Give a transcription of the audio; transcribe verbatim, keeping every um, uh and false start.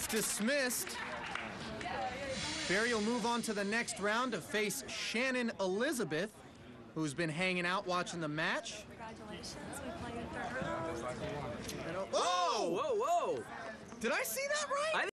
dismissed. Barry will move on to the next round to face Shannon Elizabeth, who's been hanging out watching the match. Congratulations, we played third round. Oh! Whoa, whoa! Did I see that right? I